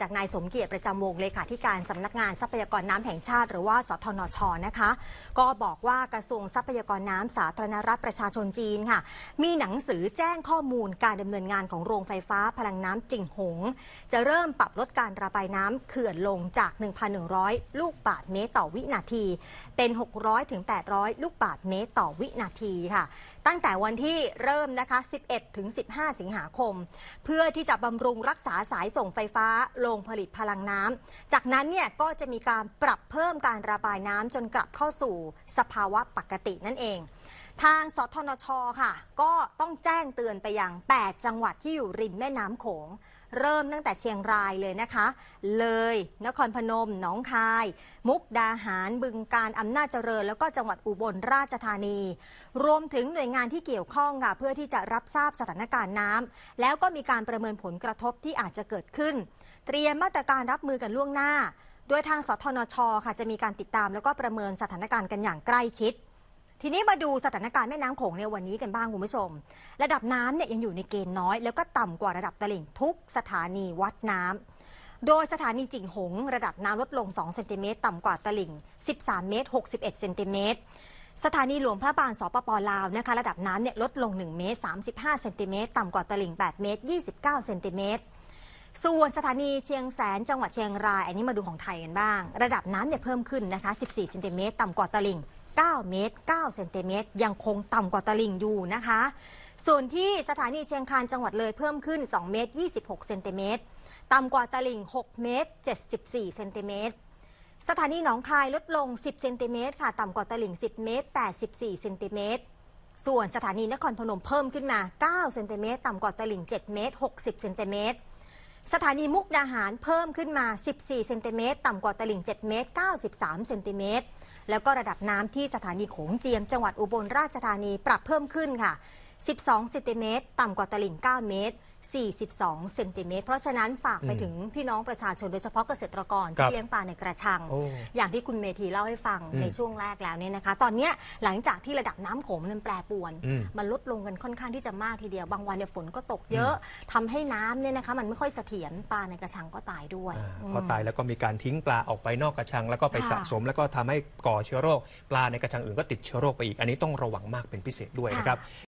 จากนายสมเกียรติประจำวงศ์เลขาธิการสำนักงานทรัพยากรน้ำแห่งชาติหรือว่าสทนช.นะคะก็บอกว่ากระทรวงทรัพยากรน้ำสาธารณรัฐประชาชนจีนค่ะมีหนังสือแจ้งข้อมูลการดำเนินงานของโรงไฟฟ้าพลังน้ำจิ่งหงจะเริ่มปรับลดการระบายน้ำเขื่อนลงจาก 1,100 ลูกบาศก์เมตรต่อวินาทีเป็น 600 ถึง 800 ลูกบาศก์เมตรต่อวินาทีค่ะตั้งแต่วันที่เริ่มนะคะ 11 ถึง 15 สิงหาคมเพื่อที่จะบำรุงรักษาสายส่งไฟฟ้าโรงผลิตพลังน้ำจากนั้นเนี่ยก็จะมีการปรับเพิ่มการระบายน้ำจนกลับเข้าสู่สภาวะปกตินั่นเองทางสทนช.ค่ะก็ต้องแจ้งเตือนไปยัง 8 จังหวัดที่อยู่ริมแม่น้ำโขงเริ่มตั้งแต่เชียงรายเลยนะคะเลยนครพนมหนองคายมุกดาหารบึงกาฬอำนาจเจริญแล้วก็จังหวัดอุบลราชธานีรวมถึงหน่วยงานที่เกี่ยวข้องค่ะเพื่อที่จะรับทราบสถานการณ์น้ำแล้วก็มีการประเมินผลกระทบที่อาจจะเกิดขึ้นเตรียมมาตรการรับมือกันล่วงหน้าโดยทางสทนช.ค่ะจะมีการติดตามแล้วก็ประเมินสถานการณ์กันอย่างใกล้ชิดทีนี้มาดูสถานการณ์แม่น้ำโขงในวันนี้กันบ้างคุณผู้ชมระดับน้ำเนี่ยยังอยู่ในเกณฑ์น้อยแล้วก็ต่ำกว่าระดับตลิ่งทุกสถานีวัดน้ำโดยสถานีจิ่งหงระดับน้ำลดลง2เซนติเมตรต่ำกว่าตลิ่ง13เมตร61เซนติเมตรสถานีหลวงพระบางสปป.ลาวนะคะระดับน้ำเนี่ยลดลง1เมตร35เซนติเมตรต่ำกว่าตลิ่ง8เมตร29เซนติเมตรส่วนสถานีเชียงแสนจังหวัดเชียงรายอันนี้มาดูของไทยกันบ้างระดับน้ำเนี่ยเพิ่มขึ้นนะคะ14เซนติเมตรต่ำกว่าตลิ่ง9เมตร9เซนติเมตรยังคงต่ำกว่าตลิ่งอยู่นะคะส่วนที่สถานีเชียงคานจังหวัดเลยเพิ่มขึ้น2เมตร26เซนติเมตรต่ำกว่าตลิ่ง6เมตร74เซนติเมตรสถานีหนองคายลดลง10เซนติเมตรค่ะต่ำกว่าตลิ่ง10เมตร84เซนติเมตรส่วนสถานีนครพนมเพิ่มขึ้นมา9เซนติเมตรต่ำกว่าตลิ่ง7เมตร60เซนติเมตรสถานีมุกดาหารเพิ่มขึ้นมา14เซนติเมตรต่ำกว่าตลิ่ง7เมตร93เซนติเมตรแล้วก็ระดับน้ำที่สถานีโขงเจียมจังหวัดอุบลราชธานีปรับเพิ่มขึ้นค่ะ12เซนติเมตรต่ำกว่าตลิ่ง9เมตร42เซนติเมตรเพราะฉะนั้นฝากไปถึงพี่น้องประชาชนโดยเฉพาะเกษตรกรที่เลี้ยงปลาในกระชังอย่างที่คุณเมธีเล่าให้ฟังในช่วงแรกแล้วเนี่ยนะคะตอนนี้หลังจากที่ระดับน้ำโขงมันแปรปรวนมันลดลงกันค่อนข้างที่จะมากทีเดียวบางวันเนี่ยฝนก็ตกเยอะทำให้น้ำเนี่ยนะคะมันไม่ค่อยเสถียรปลาในกระชังก็ตายด้วยพอตายแล้วก็มีการทิ้งปลาออกไปนอกกระชังแล้วก็ไปสะสมแล้วก็ทำให้ก่อเชื้อโรคปลาในกระชังอื่นก็ติดเชื้อโรคไปอีกอันนี้ต้องระวังมากเป็นพิเศษด้วยนะครับ